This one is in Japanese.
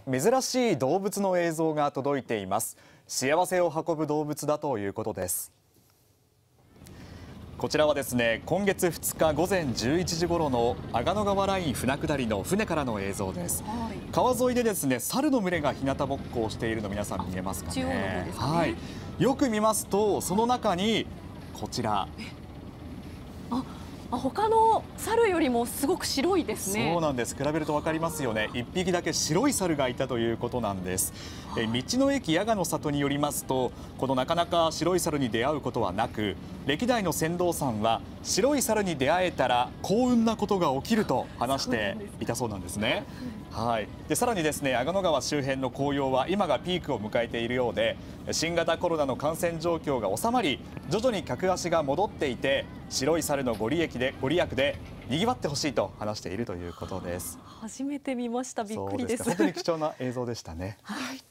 珍しい動物の映像が届いています。幸せを運ぶ動物だということです。こちらはですね、今月2日午前11時頃の阿賀野川ライン船下りの船からの映像です。川沿いでですね、猿の群れが日向ぼっこをしているの皆さん見えますかね。 中央の方ですかね。 はい。よく見ますとその中にこちら。 他の猿よりもすごく白いですね。 そうなんです。比べると分かりますよね。1匹だけ白い猿がいたということなんです。道の駅阿賀の里によりますと、このなかなか白い猿に出会うことはなく、歴代の船頭さんは白い猿に出会えたら幸運なことが起きると話していたそうなんですね。はい。でさらにですね、阿賀野川周辺の紅葉は今がピークを迎えているようで、新型コロナの感染状況が収まり、徐々に客足が戻っていて、白い猿のご利益で賑わってほしいと話しているということです。 初めて見ました。びっくりです。 本当に貴重な映像でしたね。 はい。